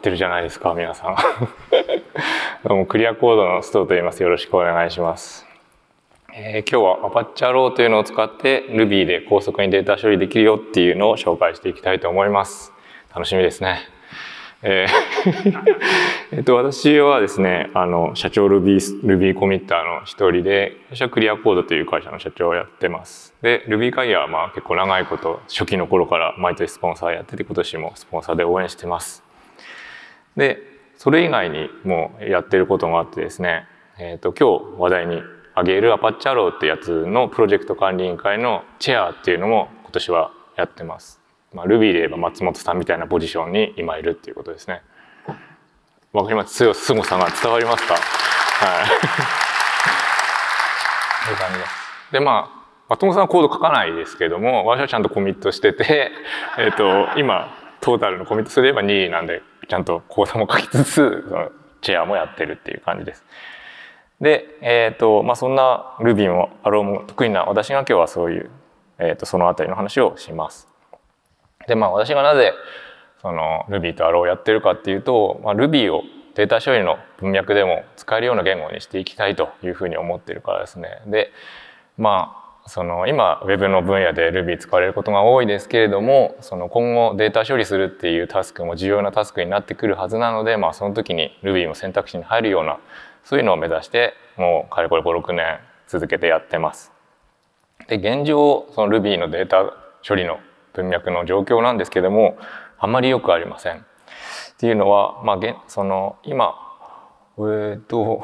ってるじゃないですか、皆さん。どうも、クリアコードの須藤と言います。よろしくお願いします。今日は Apache Arrow というのを使って Ruby で高速にデータ処理できるよっていうのを紹介していきたいと思います。楽しみですね。私はですね、社長 Ruby コミッターの一人で、私はクリアコードという会社の社長をやってます。で、Ruby 会議は結構長いこと、初期の頃から毎年スポンサーやってて、今年もスポンサーで応援してます。で、それ以外にもやってることもあってですね、今日話題に挙げる Apache Arrow ってやつのプロジェクト管理委員会のチェアっていうのも今年はやってます。Ruby で言えば松本さんみたいなポジションに今いるっていうことですね。わかります？凄さが伝わりますか？はい。そういう感じです。で、松本さんはコード書かないですけども、私はちゃんとコミットしてて、今、トータルのコミットすれば2位なんで、ちゃんとコードも書きつつ、そのチェアもやってるっていう感じです。で、そんな Ruby も Arrow も得意な私が今日はそういう、そのあたりの話をします。で、私がなぜその Ruby と Arrow をやってるかっていうと、Ruby をデータ処理の文脈でも使えるような言語にしていきたいというふうに思っているからですね。で、その今 Web の分野で Ruby 使われることが多いですけれども、その今後データ処理するっていうタスクも重要なタスクになってくるはずなので、その時に Ruby も選択肢に入るような、そういうのを目指してもうかれこれ5、6年続けてやってます。で、現状その Ruby のデータ処理の文脈の状況なんですけども、あんまりよくありません。っていうのは、その今出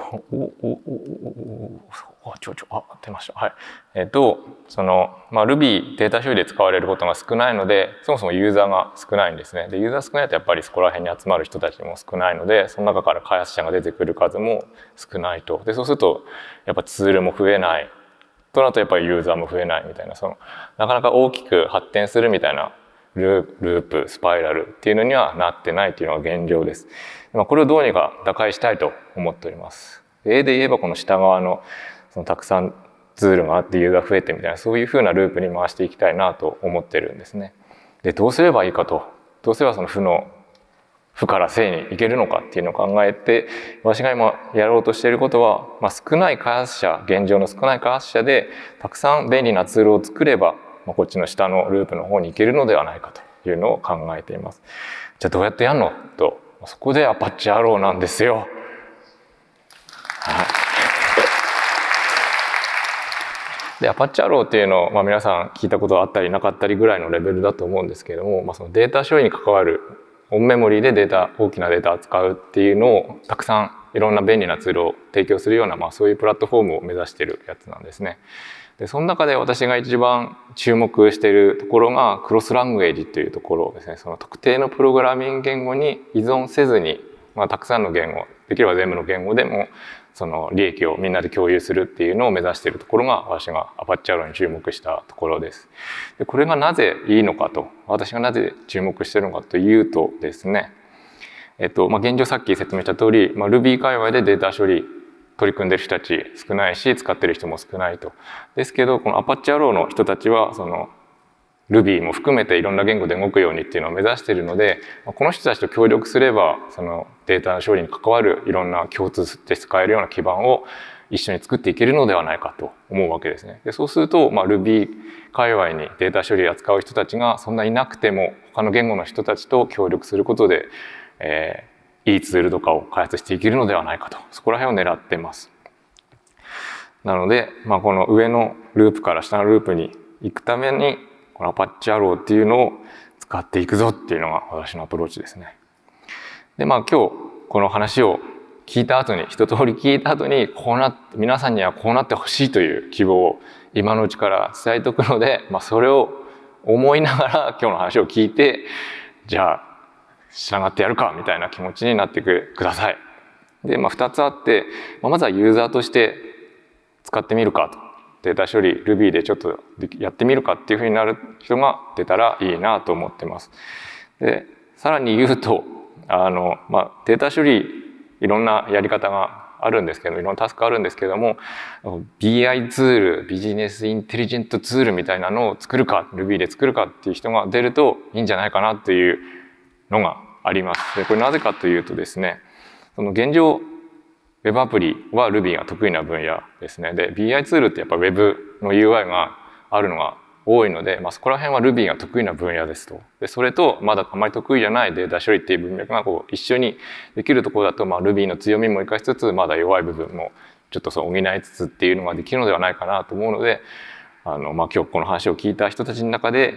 ました。はい。そのRuby データ処理で使われることが少ないので、そもそもユーザーが少ないんですね。で、ユーザー少ないとやっぱりそこら辺に集まる人たちも少ないので、その中から開発者が出てくる数も少ないと。で、そうするとやっぱツールも増えない。となるとやっぱりユーザーも増えないみたいな、そのなかなか大きく発展するみたいなループスパイラルっていうのにはなってないというのが現状です。これをどうにか打開したいと思っております。で言えばこの下側のそのたくさんツールがあってユーザー増えてみたいな、そういうふうなループに回していきたいなと思ってるんですね。でどうすればいいかと、どうすればその負から正にいけるのかっていうのを考えて、私が今やろうとしていることは、少ない開発者、現状の少ない開発者でたくさん便利なツールを作れば、こっちの下のループの方に行けるのではないかというのを考えています。じゃあどうやってやるのと、そこで Apache Arrow なんですよ。はい、で Apache Arrow っていうのを、皆さん聞いたことあったりなかったりぐらいのレベルだと思うんですけれども、そのデータ処理に関わるオンメモリーで大きなデータを扱うっていうのをたくさんいろんな便利なツールを提供するような、そういうプラットフォームを目指しているやつなんですね。でその中で私が一番注目しているところがクロスラングエージというところですね。その特定のプログラミング言語に依存せずに、たくさんの言語、できれば全部の言語でもその利益をみんなで共有するっていうのを目指しているところが、私が Apache Arrow に注目したところです。でこれがなぜいいのかと、私がなぜ注目しているのかというとですね、現状さっき説明した通り、Ruby 界隈でデータ処理取り組んでる人たち少ないし、使ってる人も少ないと。ですけどこの Apache Arrow の人たちはその Ruby も含めていろんな言語で動くようにっていうのを目指しているので、この人たちと協力すればそのデータ処理に関わるいろんな共通して使えるような基盤を一緒に作っていけるのではないかと思うわけですね。でそうすると、Ruby 界隈にデータ処理を扱う人たちがそんないなくても、他の言語の人たちと協力することで、いいツールとかを開発していけるのではないかと、そこら辺を狙ってます。なので、この上のループから下のループに行くためにこの Apache Arrow っていうのを使っていくぞっていうのが私のアプローチですね。で今日この話を聞いた後に、一通り聞いた後に皆さんにはこうなってほしいという希望を今のうちから伝えておくので、それを思いながら今日の話を聞いて、じゃあ従ってやるかみたいな気持ちになってください。で、2つあって、まずはユーザーとして使ってみるかと、データ処理 Ruby でちょっとやってみるかっていうふうになる人が出たらいいなと思ってます。でさらに言うとデータ処理いろんなやり方があるんですけど、いろんなタスクあるんですけども、BI ツール、ビジネスインテリジェントツールみたいなのを作るか、Ruby で作るかっていう人が出るといいんじゃないかなっていうのがあります。でこれなぜかというとですね、その現状ウェブアプリは Ruby が得意な分野ですね。で BI ツールってやっぱ Web の UI があるのが多いので、そこら辺は Ruby が得意な分野ですと。でそれとまだあまり得意じゃないデータ処理っていう文脈が一緒にできるところだと、Ruby の強みも生かしつつまだ弱い部分もちょっと補いつつっていうのができるのではないかなと思うので、今日この話を聞いた人たちの中で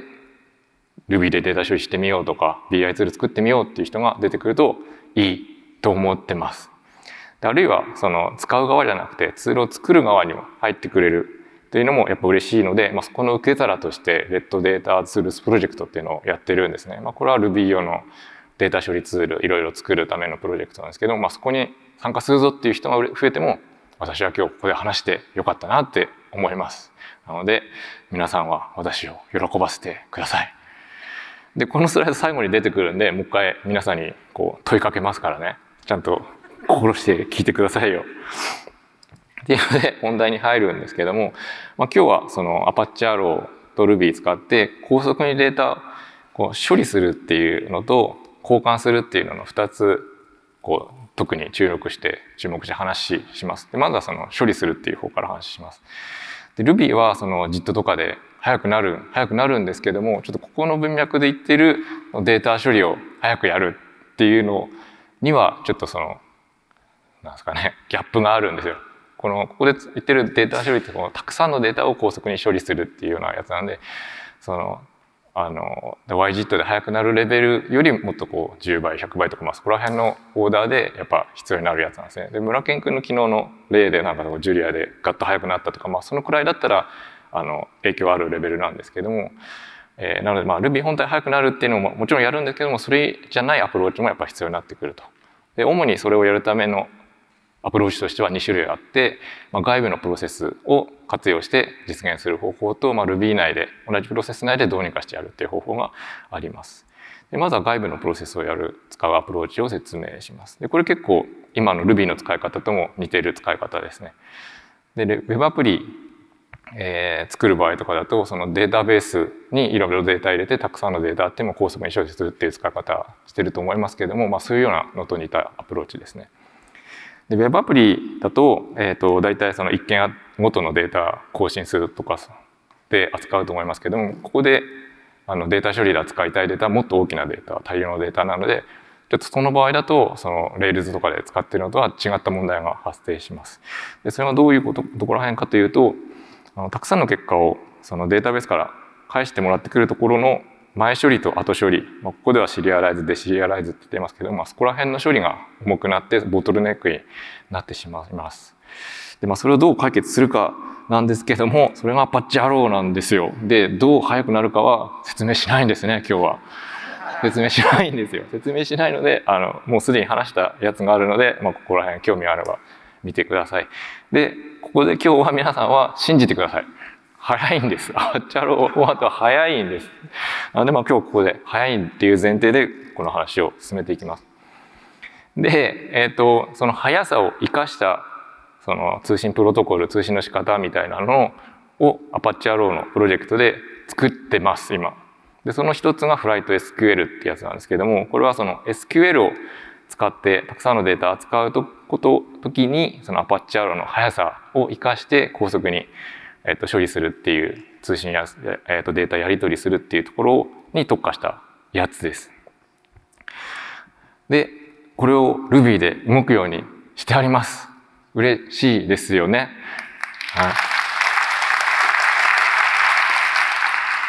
Ruby でデータ処理してみようとか BI ツール作ってみようっていう人が出てくるといいと思ってます。であるいはその使う側じゃなくてツールを作る側にも入ってくれるというのもやっぱ嬉しいので、そこの受け皿としてレッドデータツールスプロジェクトっていうのをやってるんですね。これは Ruby 用のデータ処理ツールいろいろ作るためのプロジェクトなんですけど、そこに参加するぞっていう人が増えても私は今日ここで話してよかったなって思います。なので皆さんは私を喜ばせてください。でこのスライド最後に出てくるんでもう一回皆さんに問いかけますからね、ちゃんと心して聞いてくださいよ。っていうので本題に入るんですけども、今日はその Apache Arrow と Ruby 使って高速にデータを処理するっていうのと交換するっていうのの2つ特に注目して話します。でまずはその処理するっていう方から話します。で Ruby はその JIT とかで早くなるんですけども、ちょっとここの文脈で言ってるデータ処理を早くやるっていうのにはちょっとなんですかね、ギャップがあるんですよ。ここで言ってるデータ処理ってたくさんのデータを高速に処理するっていうようなやつなんで、YJIT で速くなるレベルよりもっと10倍100倍とか、そこら辺のオーダーでやっぱ必要になるやつなんですね。で村健君の昨日の例でジュリアでガッと速くなったとか、そのくらいだったら影響あるレベルなんですけども、なのでRuby 本体速くなるっていうのももちろんやるんですけども、それじゃないアプローチもやっぱ必要になってくると。で主にそれをやるためのアプローチとしては2種類あって、外部のプロセスを活用して実現する方法と、Ruby 内で同じプロセス内でどうにかしてやるっていう方法があります。でまずは外部のプロセスを使うアプローチを説明します。でこれ結構今の Ruby の使い方とも似ている使い方ですね。で Web アプリ作る場合とかだとそのデータベースにいろいろデータ入れてたくさんのデータあっても高速に処理するっていう使い方してると思いますけれども、そういうようなのと似たアプローチですね。で Web アプリだと、大体その1件ごとのデータ更新するとかで扱うと思いますけども、ここでデータ処理で扱いたいデータはもっと大きなデータ、大量のデータなので、ちょっとその場合だとその Rails とかで使っているのとは違った問題が発生します。でそれはどういうどこら辺かというと、たくさんの結果をそのデータベースから返してもらってくるところの前処理と後処理、ここではシリアライズ、デシリアライズって言ってますけど、そこら辺の処理が重くなってボトルネックになってしまいます。で、それをどう解決するかなんですけども、それがApache Arrowなんですよ。で、どう速くなるかは説明しないんですね、今日は。説明しないんですよ。説明しないので、もうすでに話したやつがあるので、ここら辺興味あれば見てください。で、ここで今日は皆さんは信じてください。早いんです。Apache Arrow は早いんです。なので今日ここで早いっていう前提でこの話を進めていきます。で、その速さを生かしたその通信プロトコル、通信の仕方みたいなのを Apache Arrow のプロジェクトで作ってます今。でその一つが FlightSQL ってやつなんですけども、これはその SQL を使ってたくさんのデータを扱う時にその Apache Arrow の速さを生かして高速に処理するっていう通信や、データやり取りするっていうところに特化したやつです。でこれを Ruby で動くようにしてあります。嬉しいですよね。はい、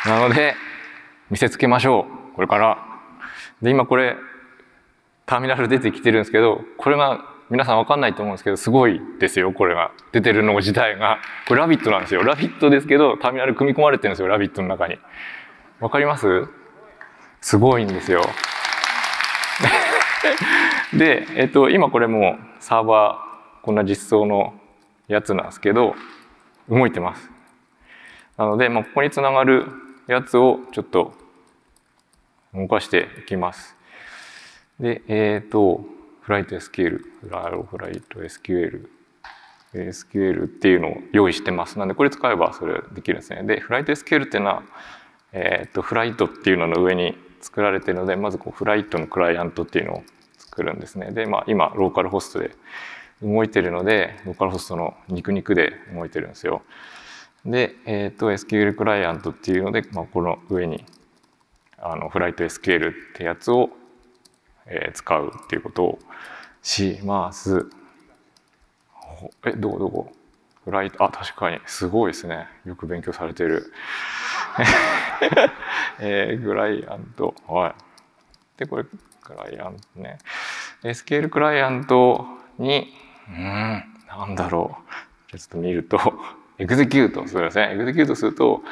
なので見せつけましょう、これから。で今これターミナル出てきてるんですけど、これが皆さん分かんないと思うんですけど、すごいですよ。これが出てるの自体がこれラビットなんですよ。ラビットですけどターミナル組み込まれてるんですよ、ラビットの中に。分かります？すごいんですよ。で、今これもサーバーこんな実装のやつなんですけど動いてます。なので、ここにつながるやつをちょっと動かしていきます。で、FlightSQL っていうのを用意してます。なのでこれ使えばそれできるんですね。で、FlightSQL っていうのは、フライトっていうのの上に作られているので、まずこうフライトのクライアントっていうのを作るんですね。で、今ローカルホストで動いてるので、ローカルホストの肉で動いてるんですよ。で、SQL クライアントっていうので、この上にフライト SQL ってやつを、使うっていうことをします。どこフライト、確かにすごいですね。よく勉強されてる。クライアント、はい。でこれクライアントね。SQL クライアントになんだろう。ちょっと見るとエグゼキュートするんですね。エグゼキュートすると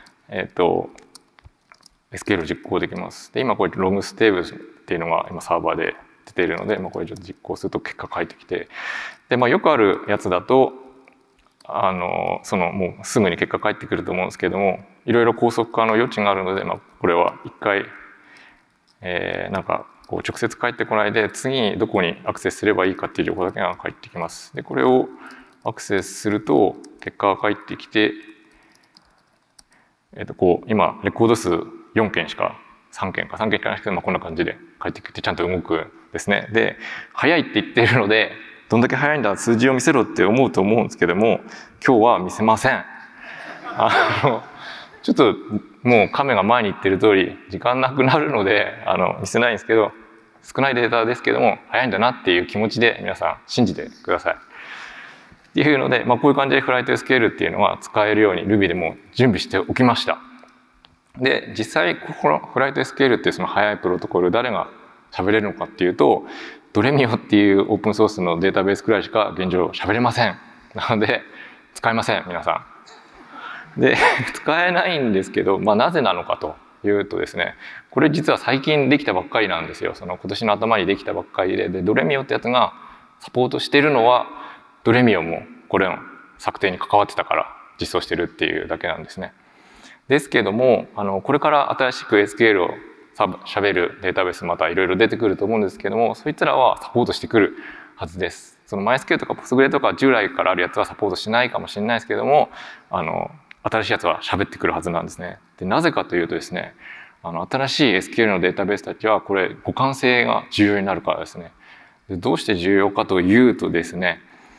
SQL を実行できます。で今これログステーブルっていうのが今サーバーで出ているので、これちょっと実行すると結果返ってきて、でよくあるやつだともうすぐに結果返ってくると思うんですけども、いろいろ高速化の余地があるので、これは一回、なんかこう直接返ってこないで、次にどこにアクセスすればいいかっていう情報だけが返ってきます。でこれをアクセスすると結果が返ってきて、こう今レコード数4件しか3件しかないですけど、こんな感じで返ってきてちゃんと動くんですね。で早いって言っているので、どんだけ早いんだ数字を見せろって思うと思うんですけども、今日は見せません。ちょっともう亀が前に言ってる通り時間なくなるので見せないんですけど、少ないデータですけども早いんだなっていう気持ちで皆さん信じてください。っていうので、こういう感じでフライト SQL っていうのは使えるように Ruby でも準備しておきました。で実際このフライト SQL っていうその速いプロトコル誰が喋れるのかっていうと、ドレミオっていうオープンソースのデータベースくらいしか現状喋れません。なので使えません皆さん。で使えないんですけど、なぜなのかというとですね、これ実は最近できたばっかりなんですよ。今年の頭にできたばっかりで、ドレミオってやつがサポートしてるのは、ドレミオもこれの策定に関わってたから実装してるっていうだけなんですね。ですけどもこれから新しく SQL を喋るデータベースまたいろいろ出てくると思うんですけども、そいつらはサポートしてくるはずです。その MySQL とか Postgre とか従来からあるやつはサポートしないかもしれないですけども、新しいやつは喋ってくるはずなんですね。でなぜかというとですね、新しい SQL のデータベースたちはこれ互換性が重要になるからですね。でどうして重要かというとですね、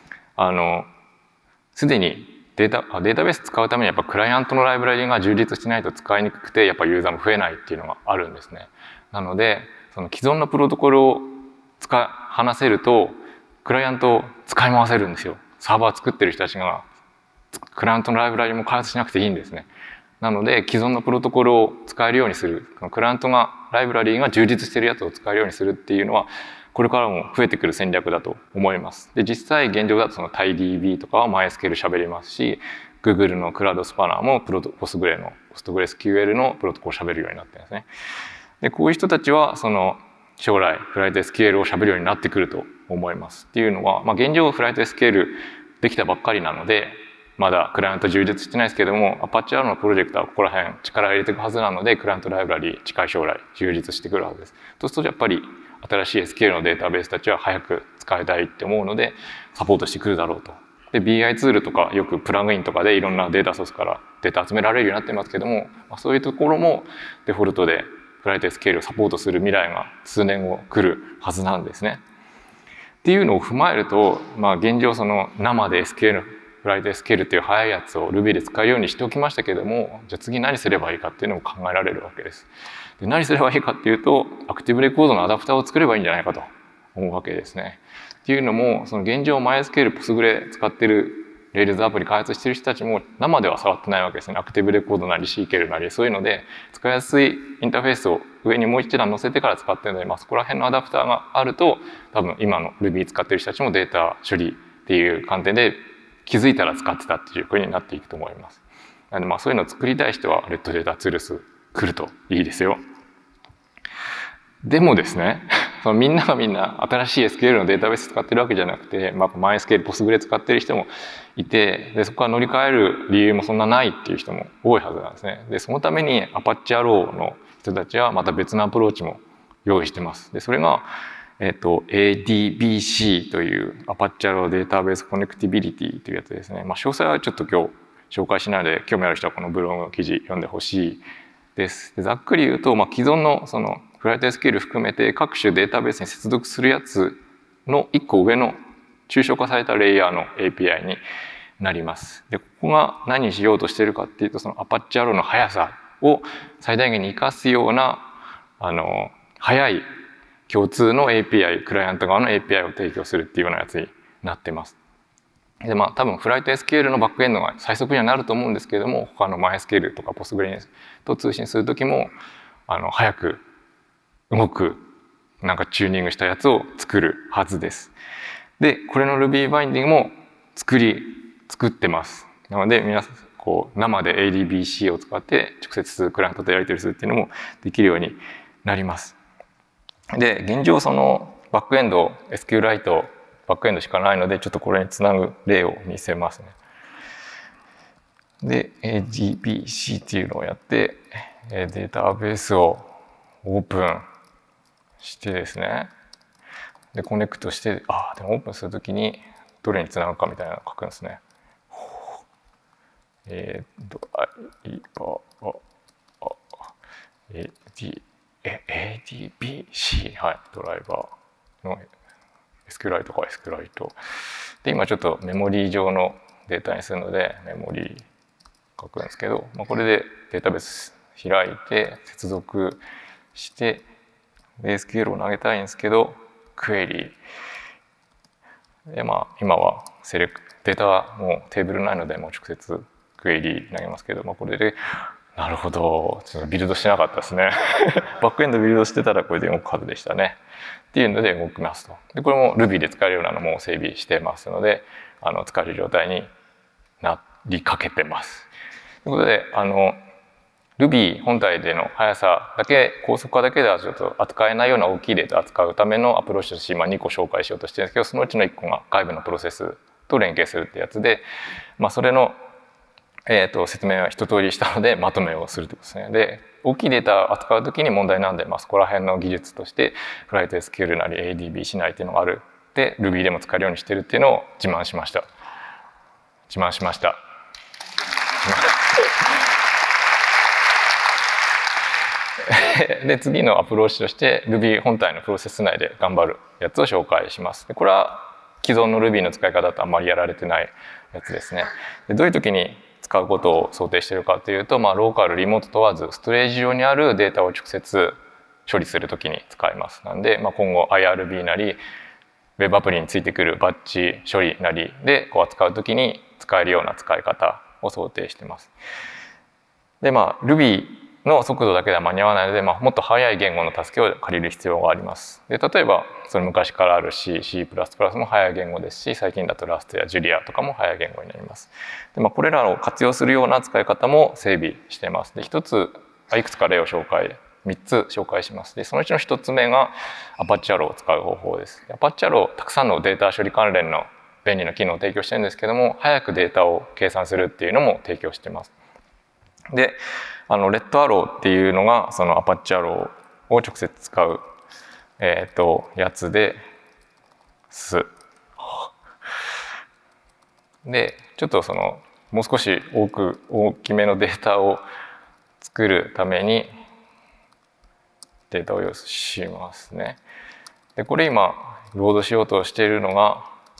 すでにデータベース使うためにやっぱクライアントのライブラリが充実しないと使いにくくて、やっぱユーザーも増えないっていうのがあるんですね。なのでその既存のプロトコルを話せるとクライアントを使い回せるんですよ。サーバー作ってる人たちがクライアントのライブラリも開発しなくていいんですね。なので既存のプロトコルを使えるようにする、クライアントがライブラリが充実してるやつを使えるようにするっていうのはこれからも増えてくる戦略だと思います。で実際現状だとその TiDB とかは MySQL 喋りますし、 Google のクラウドスパナーもPostgreSQL のプロトコルを喋るようになってるんですね。でこういう人たちはその将来フライト SQL を喋るようになってくると思います。っていうのは、現状フライト SQL できたばっかりなのでまだクライアント充実してないですけども、Apache R のプロジェクトはここら辺力入れていくはずなので、クライアントライブラリ近い将来充実してくるはずです。そうするとやっぱり新しい SQL のデータベースたちは早く使いたいって思うのでサポートしてくるだろうと。で BI ツールとかよくプラグインとかでいろんなデータソースからデータ集められるようになってますけども、そういうところもデフォルトでフライト SQL をサポートする未来が数年後来るはずなんですね。っていうのを踏まえると、現状その生で SQL フライト SQL っていう速いやつを Ruby で使うようにしておきましたけども、じゃあ次何すればいいかっていうのも考えられるわけです。で何すればいいかっていうと、アクティブレコードのアダプターを作ればいいんじゃないかと思うわけですね。っていうのも、その現状 MySQL、Postgre 使ってる Rails アプリ開発してる人たちも生では触ってないわけですね。アクティブレコードなり CKL なりそういうので使いやすいインターフェースを上にもう一段載せてから使ってるので、そこら辺のアダプターがあると多分今の Ruby 使ってる人たちもデータ処理っていう観点で気づいたら使ってたっていう風になっていくと思います。なのでそういうのを作りたい人は Red Data Tools 来るといいですよ。でもですね、そのみんながみんな新しい SQL のデータベース使ってるわけじゃなくて、MySQL、Postgre 使ってる人もいて、でそこから乗り換える理由もそんなないっていう人も多いはずなんですね。でそのために Apache Arrow の人たちはまた別のアプローチも用意してます。でそれがADBC という Apache Arrow データベースコネクティビリティというやつですね。詳細はちょっと今日紹介しないので、興味ある人はこのブログの記事読んでほしいです。でざっくり言うと、既存のそのフライト SQL 含めて各種データベースに接続するやつの1個上の抽象化されたレイヤーの API になります。でここが何しようとしているかっていうと、その Apache Arrow の速さを最大限に生かすような速い共通の API、クライアント側の API を提供するっていうようなやつになってます。で多分フライト SQL のバックエンドが最速にはなると思うんですけれども、他の MySQL とか Postgres と通信する時も早く動くチューニングしたやつを作るはずです。でこれの Ruby バインディングも作ってます。なので皆さん生で ADBC を使って直接クライアントとやり取りするっていうのもできるようになります。で現状そのバックエンド SQLite バックエンドしかないので、ちょっとこれにつなぐ例を見せますね。で ADBC っていうのをやってデータベースをオープンしてですね、でコネクトして、でもオープンするときにどれにつなぐかみたいなのを書くんですね。ADBC、はい、ドライバーのSQLite とか SQLite で、今ちょっとメモリー上のデータにするのでメモリー書くんですけど、これでデータベース開いて接続してで SQL を投げたいんですけど、クエリで今はデータはもうテーブルないのでもう直接クエリ投げますけど、これでなるほど、ちょっとビルドしてなかったですねバックエンドビルドしてたらこれで動くはずでしたねっていうので動きますと。でこれも Ruby で使えるようなのも整備してますので使える状態になりかけてます。ということでRuby 本体での速さだけ、高速化だけではちょっと扱えないような大きいデータを扱うためのアプローチとして今2個紹介しようとしてるんですけど、そのうちの1個が外部のプロセスと連携するってやつで、それの説明は一通りしたのでまとめをするということですね。で大きいデータを扱うときに問題なんで、そこら辺の技術としてフライト SQL なり ADBC なりっていうのがあるで Ruby でも使えるようにしてるっていうのを自慢しました。で次のアプローチとして Ruby 本体のプロセス内で頑張るやつを紹介します。でこれは既存の Ruby の使い方だとあんまりやられてないやつですね。でどういう時に使うことを想定しているかというと、ローカルリモート問わずストレージ上にあるデータを直接処理する時に使います。なんで、今後 IRB なり Web アプリについてくるバッチ処理なりで扱う時に使えるような使い方を想定しています。でRuby の速度だけでは間に合わないので、もっと速い言語の助けを借りる必要があります。で例えばその昔からある C、C++ も速い言語ですし、最近だと Rust や Julia とかも速い言語になります。でこれらを活用するような使い方も整備しています。でいくつか例を3つ紹介します。でそのうちの1つ目が Apache Arrow を使う方法です。Apache Arrow たくさんのデータ処理関連の便利な機能を提供してるんですけども、早くデータを計算するっていうのも提供しています。でRedArrow っていうのがその Apache Arrow を直接使うやつです。でちょっともう少し大きめのデータを作るためにデータを用意しますね。でこれ今ロードしようとしているのが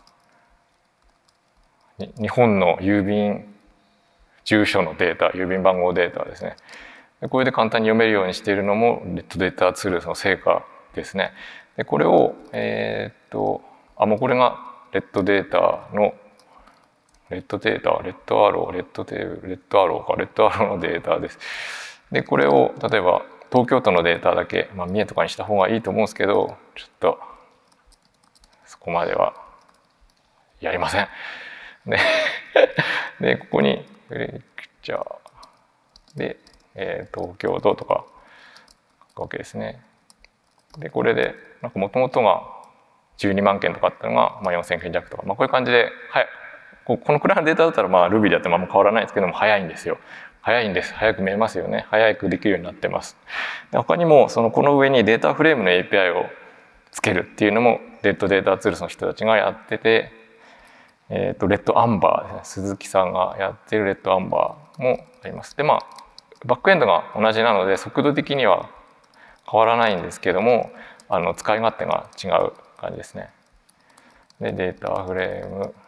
日本の郵便住所のデータ、郵便番号データですね。でこれで簡単に読めるようにしているのもレッドデータツールの成果ですね。でこれをもうこれがレッドデータのレッドアローのデータです。でこれを例えば東京都のデータだけ、三重とかにした方がいいと思うんですけど、ちょっとそこまではやりません。でここにレクチャーで、東京都とか書くわけですね。でこれでもともとが12万件とかあったのが4000件弱とか、こういう感じで、このくらいのデータだったらRubyでやっても変わらないんですけども、早いんです。早く見えますよね。早くできるようになってます。で他にもこの上にデータフレームの API をつけるっていうのもレッドデータツールスの人たちがやってて、レッドアンバーですね、鈴木さんがやってるレッドアンバーもあります。でバックエンドが同じなので速度的には変わらないんですけども、使い勝手が違う感じですね。でデータフレーム、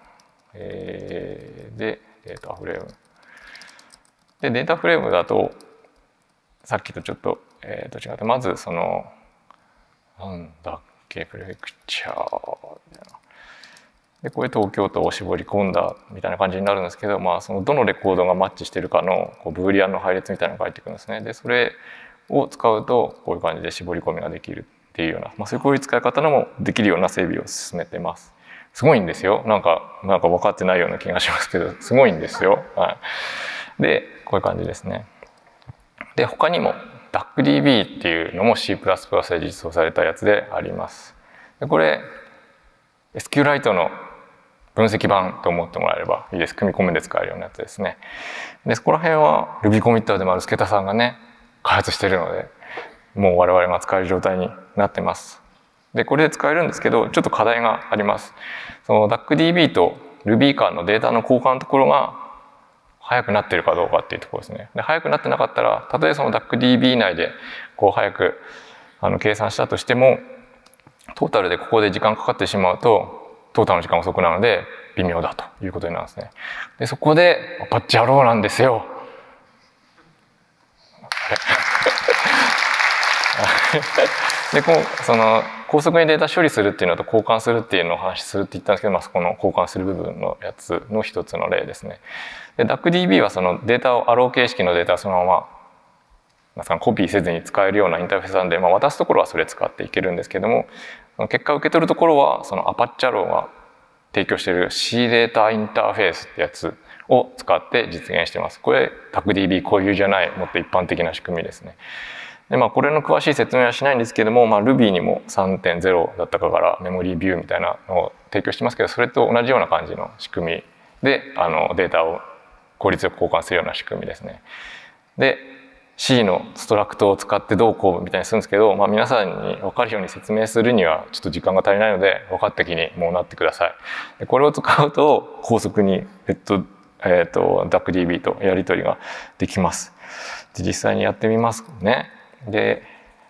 でデータフレームでデータフレームだとさっきとちょっと、違って、まずそのなんだっけプレフィクチャーみたいなでこれ東京都を絞り込んだみたいな感じになるんですけど、そのどのレコードがマッチしてるかのブーリアンの配列みたいなのが返ってくるんですね。でそれを使うとこういう感じで絞り込みができるっていうような、そういう使い方のもできるような整備を進めてます。すごいんですよ。なんか分かってないような気がしますけどすごいんですよ。でこういう感じですね。で他にも DuckDB っていうのも C++ で実装されたやつであります。でこれ SQLite の分析版と思ってもらえればいいです。組み込みで使えるようなやつですね。でそこら辺は Ruby コミッターでもある助田さんがね開発しているので、もう我々が使える状態になってます。でこれで使えるんですけど、ちょっと課題があります。その DuckDB と Ruby 間のデータの交換のところが速くなっているかどうかっていうところですね。で速くなってなかったら、たとえその DuckDB 内で速く計算したとしても、トータルでここで時間かかってしまうとトータルの時間遅くなるので微妙だということになるんですね。でそこでアパッチアローなんですよ。でその高速にデータ処理するっていうのと交換するっていうのを話するって言ったんですけど、そこの交換する部分のやつの一つの例ですね。で DuckDB はそのデータをアロー形式のデータをそのままコピーせずに使えるようなインターフェースなんで、渡すところはそれ使っていけるんですけども、結果を受け取るところはそのアパッチアローが提供している C データインターフェースってやつを使って実現しています。これ DuckDB 固有じゃないもっと一般的な仕組みですね。でこれの詳しい説明はしないんですけども、Ruby にも 3.0 だったかからメモリービューみたいなのを提供してますけど、それと同じような感じの仕組みでデータを効率よく交換するような仕組みですね。で C のストラクトを使ってどうこうみたいにするんですけど、皆さんに分かるように説明するにはちょっと時間が足りないので分かった気にもうなってください。でこれを使うと高速にDuckDB とやり取りができます。で実際にやってみますね。で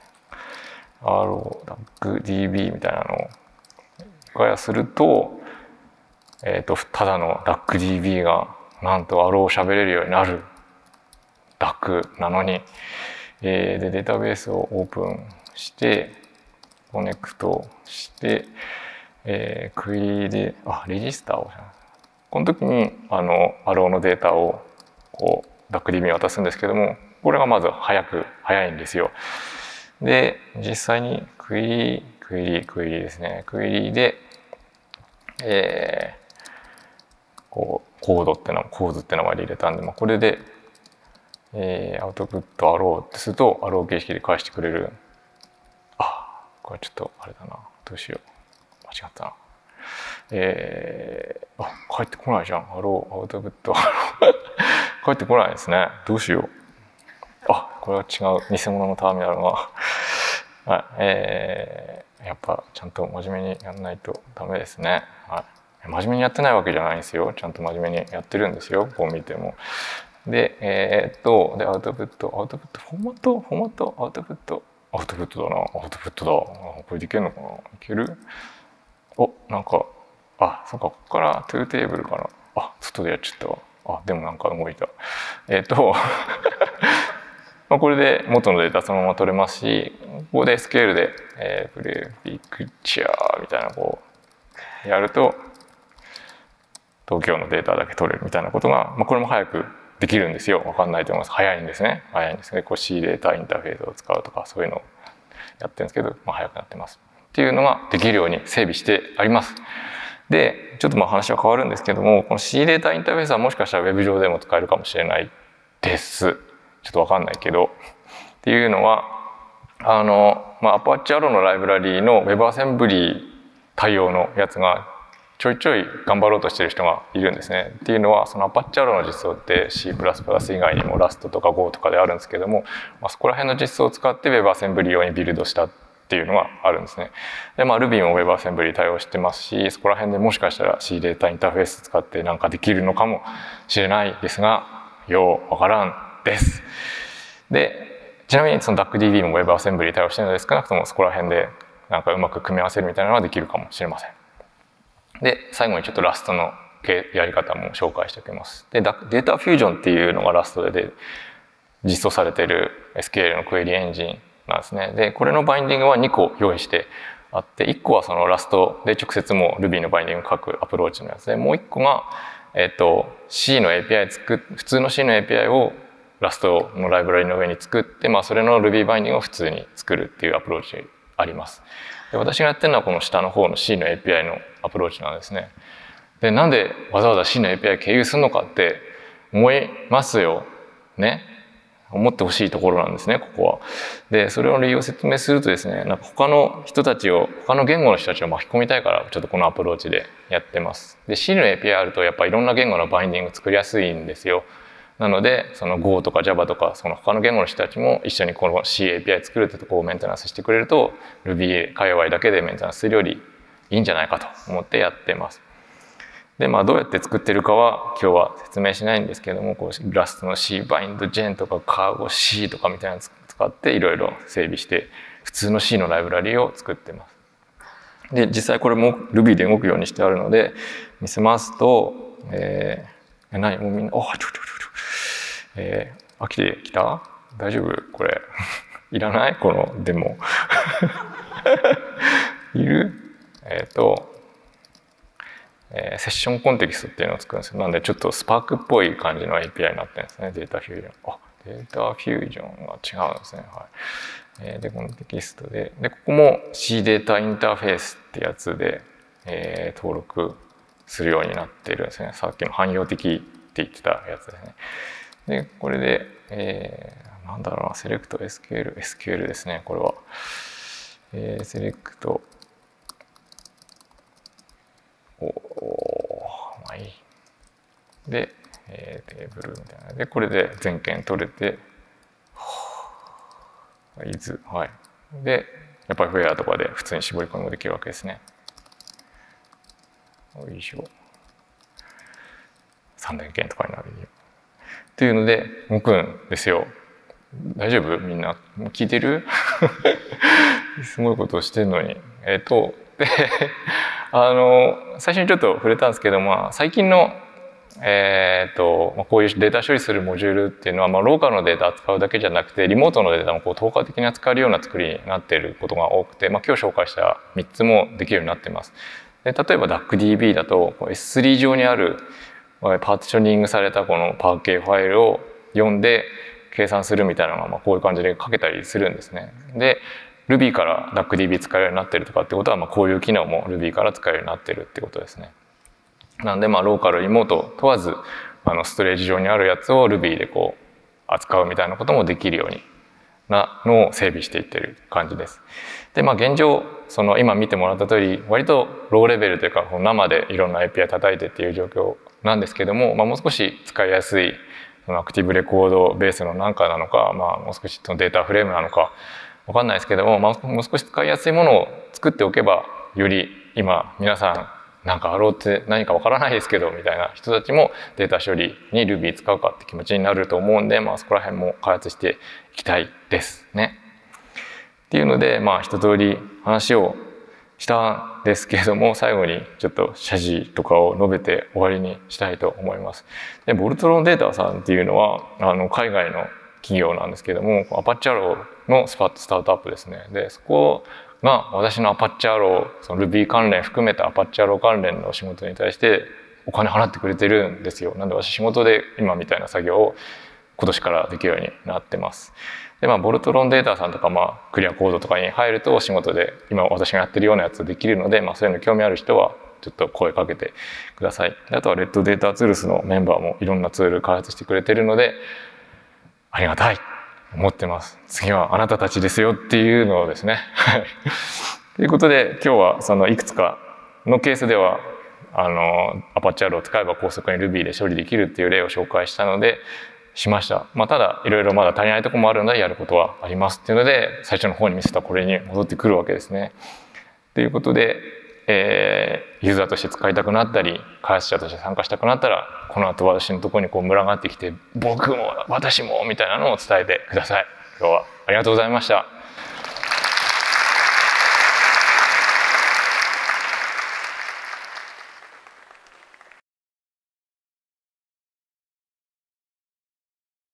DuckDB みたいなのをガヤすると、ただの DuckDB がなんとアローを喋れるようになる Duck なのに、でデータベースをオープンしてコネクトしてクエリでレジスターをこの時にアローのデータをDuckDB に渡すんですけども、これがまず早いんですよ。で実際にクエリですね。クエリで、コーズって名前で入れたんで、これで、アウトプットアローってするとアロー形式で返してくれる。これちょっとあれだな、どうしよう、間違ったな。返ってこないじゃん。アローアウトプットアロー返ってこないですね。どうしよう。これは違う偽物のターミナルがやっぱちゃんと真面目にやんないとダメですね。真面目にやってないわけじゃないんですよ。ちゃんと真面目にやってるんですよ。こう見ても。ででアウトプットフォーマットアウトプットだな。これでいけるのかな。いける？なんかそうか、ここからトゥーテーブルかな。外でやっちゃったわ。でもなんか動いた。これで元のデータそのまま取れますし、ここでスケールで、プレピクチャーみたいなやると東京のデータだけ取れるみたいなことが、これも早くできるんですよ。分かんないと思います。早いんですね。C データインターフェースを使うとかそういうのをやってるんですけど、早くなってますっていうのができるように整備してあります。でちょっと話は変わるんですけども、この C データインターフェースはもしかしたら Web 上でも使えるかもしれないです。ちょっと分かんないけどっていうのはアパッチアローのライブラリーの WebAssembly 対応のやつがちょいちょい頑張ろうとしてる人がいるんですね。っていうのはそのアパッチアローの実装って C++ 以外にも Rust とか Go とかであるんですけども、そこら辺の実装を使って WebAssembly 用にビルドしたっていうのがあるんですね。でRuby も WebAssembly 対応してますし、そこら辺でもしかしたら C データインターフェース使ってなんかできるのかもしれないですが、ようわからんです。 でちなみにその DuckDB も WebAssembly に対応しているので、少なくともそこら辺でなんかうまく組み合わせるみたいなのはできるかもしれません。で最後にちょっとラストのやり方も紹介しておきます。でデータフュージョンっていうのがラストで実装されている SQL のクエリエンジンなんですね。でこれのバインディングは2個用意してあって、1個はそのラストで直接もう Ruby のバインディング書くアプローチのやつで、もう1個がC の API 普通の C の API をラストのライブラリの上に作って、それの Ruby バインディングを普通に作るっていうアプローチあります。で私がやってるのはこの下の方の C の API のアプローチなんですね。でなんでわざわざ C の API 経由するのかって思いますよね。思ってほしいところなんですね、ここは。でそれの理由を説明するとですね、なんか他の言語の人たちを巻き込みたいからちょっとこのアプローチでやってます。で C の API あるとやっぱいろんな言語のバインディング作りやすいんですよ。なのでその Go とか Java とかその他の言語の人たちも一緒にこの C API 作るってとこをメンテナンスしてくれると Ruby 界隈だけでメンテナンスするよりいいんじゃないかと思ってやってます。でどうやって作ってるかは今日は説明しないんですけども、こうラストの C バインドジェンとかカーゴ C とかみたいなのを使っていろいろ整備して普通の C のライブラリを作ってます。で実際これも Ruby で動くようにしてあるので見せますと、何もうみんな飽きてきた？大丈夫？これいらない？このデモいる？セッションコンテキストっていうのを作るんですよ。なんでちょっとスパークっぽい感じの API になってるんですね。データフュージョン。データフュージョンは違うんですね。はい。でコンテキストでここも C データインターフェースってやつで、登録するようになってるんですね。さっきの汎用的って言ってたやつですね。でこれで、なんだろうな、セレクト SQL ですね。これは、セレクトまあいい。で、テーブルみたいな。で、これで全件取れて、いず、はい。で、やっぱりフェアとかで普通に絞り込みもできるわけですね。よいしょ。3000件とかになるよ。っていうので、動くんですよ。大丈夫？みんな。聞いてる？すごいことをしてるのに。で最初にちょっと触れたんですけど、最近の、こういうデータ処理するモジュールっていうのは、ローカルのデータを扱うだけじゃなくてリモートのデータも統合的に扱えるような作りになっていることが多くて、今日紹介した3つもできるようになっています。で例えば DuckDB だと S3 上にあるパーティショニングされたこのパーケーファイルを読んで計算するみたいなのがこういう感じで書けたりするんですね。でRuby から DuckDB 使えるようになってるとかってことは、こういう機能も Ruby から使えるようになってるってことですね。なんでローカルリモート問わずストレージ上にあるやつを Ruby でこう扱うみたいなこともできるようになのを整備していってる感じです。で現状今見てもらった通り割とローレベルというか生でいろんな API 叩いてっていう状況なんですけども、もう少し使いやすいアクティブレコードベースのなんかなのか、もう少しデータフレームなのか分かんないですけども、もう少し使いやすいものを作っておけばより今皆さんなんかろうって何か分からないですけどみたいな人たちもデータ処理に Ruby 使うかって気持ちになると思うんで、そこら辺も開発していきたいですね。っていうので一通り話をしたんですけれども、最後にちょっと謝辞とかを述べて終わりにしたいと思います。でボルトロンデータさんっていうのは海外の企業なんですけども、アパッチャローのスタートアップですね。でそこが私のアパッチャロー、Ruby 関連含めたアパッチャロー関連の仕事に対してお金払ってくれてるんですよ。なんで私仕事で今みたいな作業を今年からできるようになってます。でボルトロンデータさんとかクリアコードとかに入ると仕事で今私がやってるようなやつできるので、そういうの興味ある人はちょっと声かけてください。あとはレッドデータツールスのメンバーもいろんなツール開発してくれてるのでありがたい思ってます。次はあなたたちですよっていうのをですね。ということで今日はいくつかのケースではアパッチャローを使えば高速に Ruby で処理できるっていう例を紹介したのでしました。ただいろいろまだ足りないところもあるのでやることはありますっていうので最初の方に見せたこれに戻ってくるわけですね。ということでユーザーとして使いたくなったり開発者として参加したくなったら、この後私のところにこう群がってきて、僕も私もみたいなのを伝えてください。今日はありがとうございました。